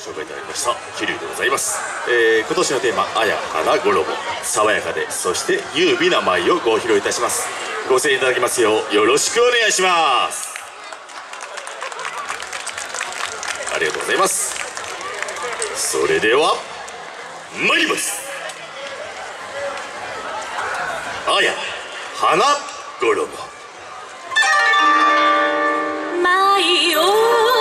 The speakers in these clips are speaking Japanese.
紹介いただきました桐生でございます。今年のテーマ「あや花衣」、爽やかでそして優美な舞をご披露いたします。ご声援いただきますようよろしくお願いします。ありがとうございます。それでは参ります。あや花衣。 舞を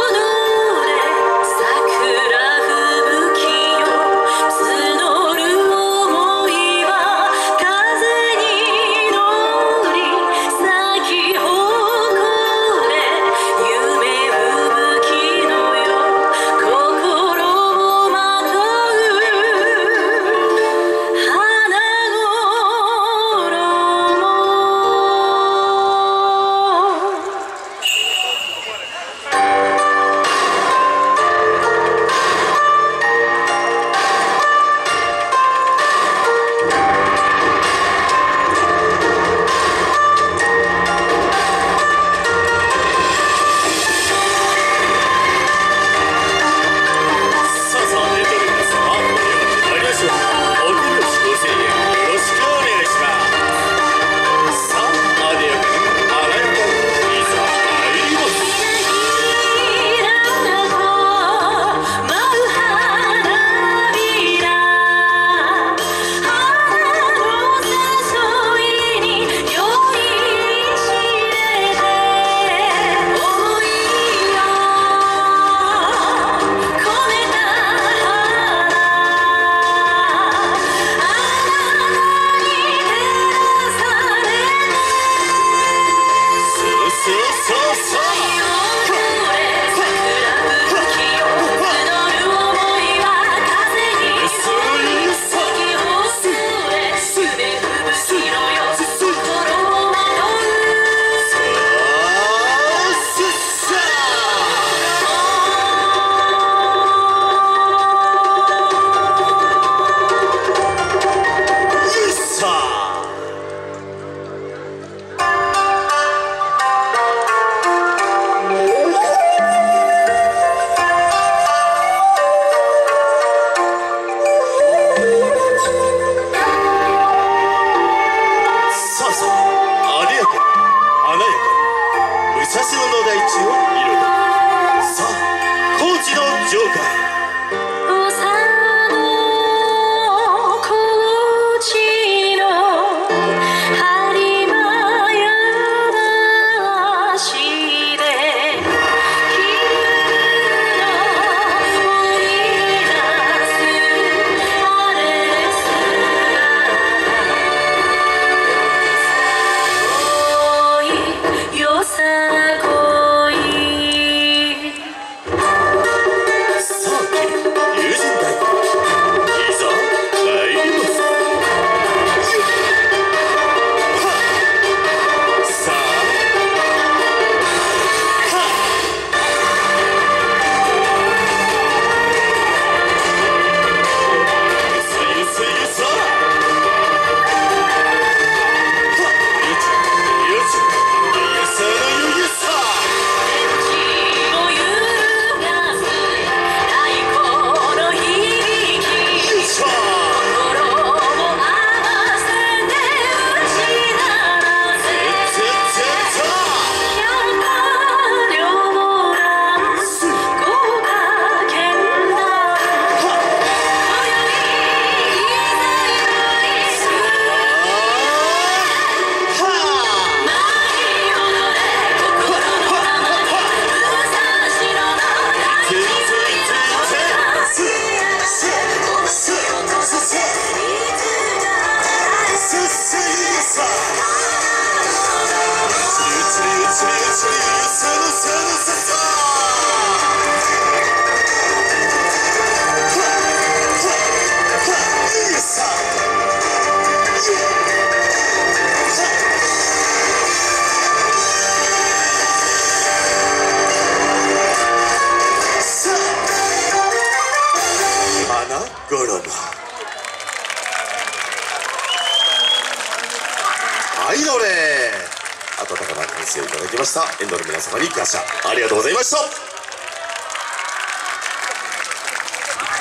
はいどれ温かな歓声をいただきました沿道の皆様に感謝ありがとうございました。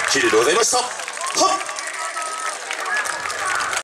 桐生でございました。はっ